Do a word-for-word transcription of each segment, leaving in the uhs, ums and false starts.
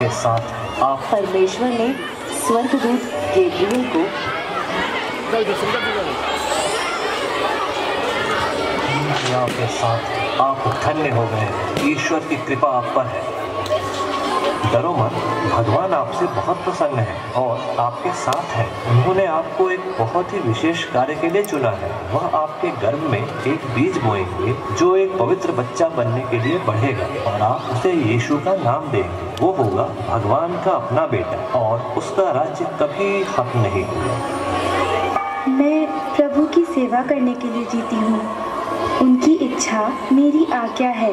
आपके साथ है। आप परमेश्वर ने स्वर्गदूत गैब्रियल को आपके साथ है। आप धन्य हो गए, ईश्वर की कृपा आप पर है। डरो मत, भगवान आपसे बहुत प्रसन्न है और आपके साथ है। उन्होंने आपको एक बहुत ही विशेष कार्य के लिए चुना है। वह आपके गर्भ में एक बीज बोएंगे जो एक पवित्र बच्चा बनने के लिए बढ़ेगा और आप उसे यीशु का नाम देंगे। वो होगा भगवान का अपना बेटा और उसका राज्य कभी खत्म नहीं होगा। मैं प्रभु की सेवा करने के लिए जीती हूँ। उनकी इच्छा मेरी आज्ञा है।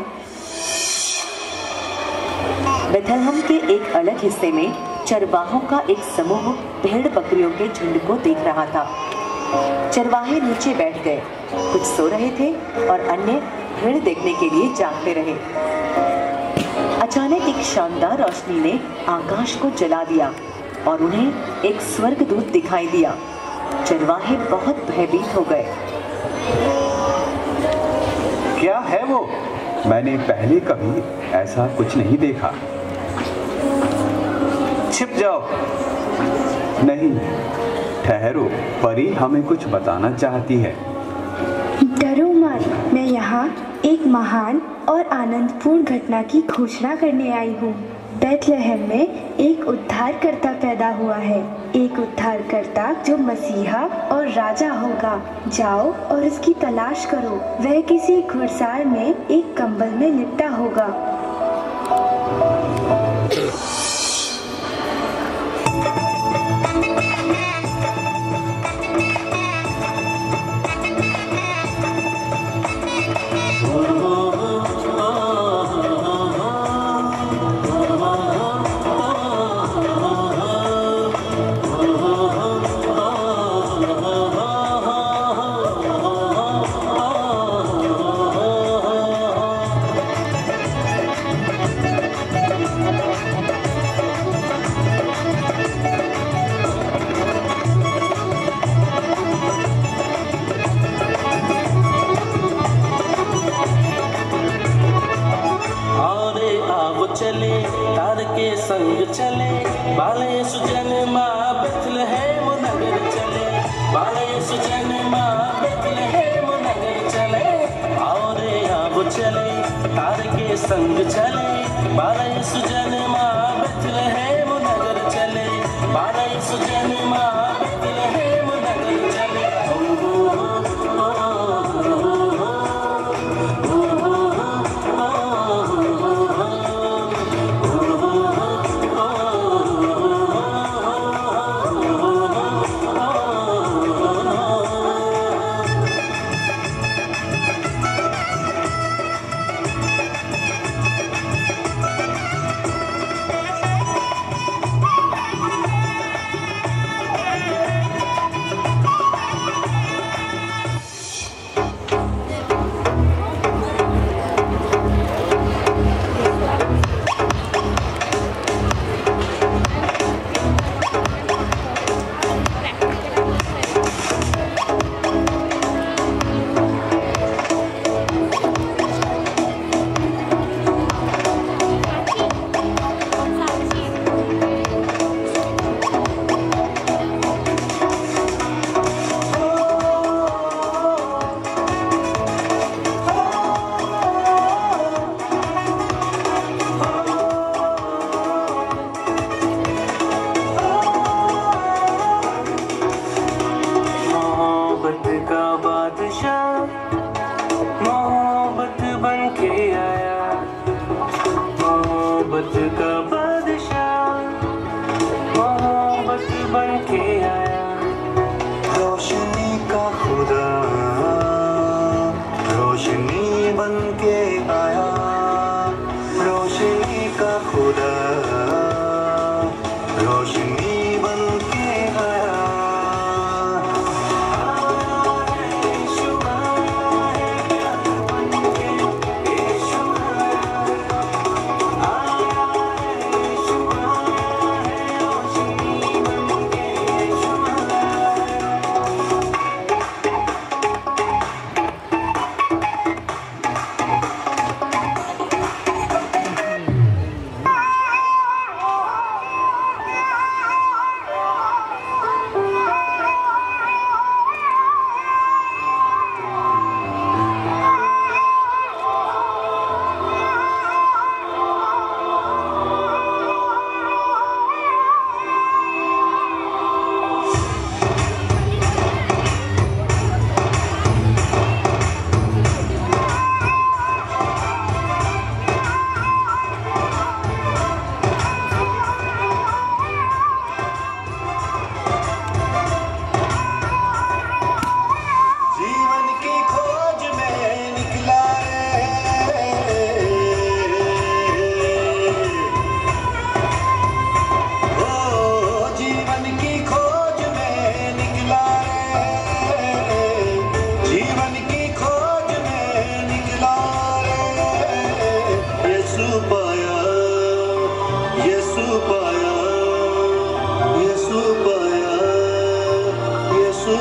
बेथलहम के एक अलग हिस्से में चरवाहों का एक समूह भेड़ बकरियों के झुंड को देख रहा था। चरवाहे नीचे बैठ गए, कुछ सो रहे थे और अन्य भेड़ देखने के लिए जागते रहे। अचानक एक शानदार रोशनी ने आकाश को जला दिया और उन्हें एक स्वर्गदूत दिखाई दिया। चरवाहे बहुत भयभीत हो गए। क्या है वो? मैंने पहले कभी ऐसा कुछ नहीं देखा। छिप जाओ। नहीं, ठहरो, परी हमें कुछ बताना चाहती है। डरो मत, मैं यहाँ एक महान और आनंदपूर्ण घटना की घोषणा करने आई हूँ। बेथलेहम में एक उद्धारकर्ता पैदा हुआ है, एक उद्धारकर्ता जो मसीहा और राजा होगा। जाओ और उसकी तलाश करो। वह किसी घुड़सवार में एक कंबल में लिपटा होगा। संग चले बाले सुजन माँ बेथलेहम नगर चले, बाले सुजन माँ बेथलेहम नगर चले। और अब चले तार के संग चले, बाले सुजन माँ बेथलेहम नगर चले, बाले सुजन माँ बेथलेहम नगर चले।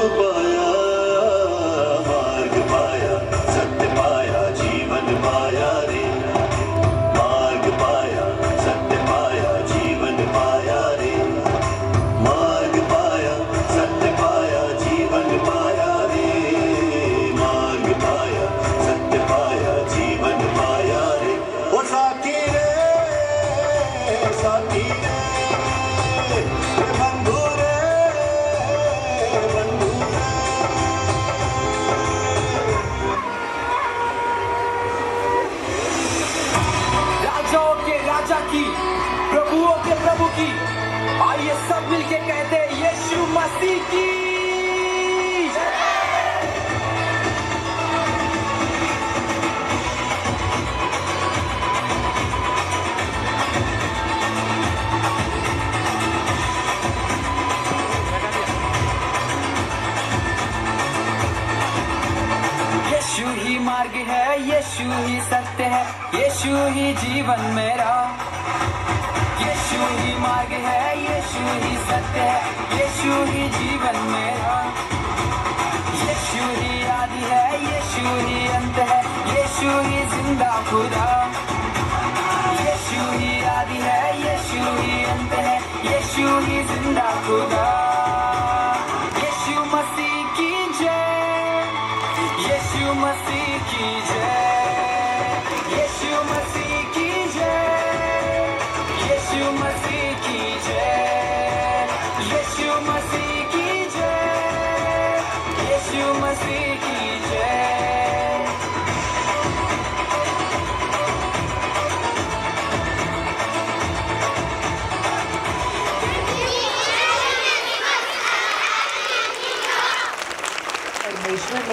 पाया, मार्ग पाया, सत्य पाया, जीवन पाया रे। मार्ग पाया, सत्य पाया, जीवन पाया रे। मार्ग पाया, सत्य पाया, जीवन पाया रे। मार्ग पाया, सत्य पाया, जीवन पाया रे। ओ साथी रे, साथी रे, बंधु रे, बंधु रे। राजाओं के राजा की, प्रभुओं के प्रभु की, आइए सब मिलके कहते हैं यीशु मसीह की। यीशु ही मार्ग है, यीशु ही सत्य है, यीशु ही जीवन मेरा। यीशु ही मार्ग है, यीशु ही सत्य है, यीशु ही जीवन मेरा। यीशु ही आदि है, यीशु ही अंत है, यीशु ही जिंदा खुदा। यीशु ही आदि है, यीशु ही अंत है, यीशु ही जिंदा खुदा। यीशु मसीह की जय, यीशु मसीह की जय, यीशु मसीह की जय, यीशु मसीह की जय, यीशु मसीह की जय, यीशु मसीह की जय। परमेश्वर ने